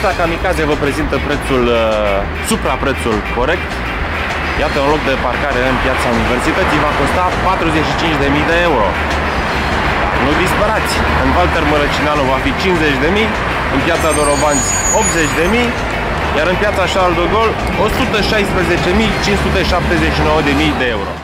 Revista Kamikaze vă prezintă prețul, supraprețul corect. Iată, un loc de parcare în piața Universității va costa 45.000 de euro. Nu disperați! În Walter Mărăcineanu va fi 50.000, în piața Dorovanți 80.000, iar în piața Charles de Gaulle 116.579.000 de euro.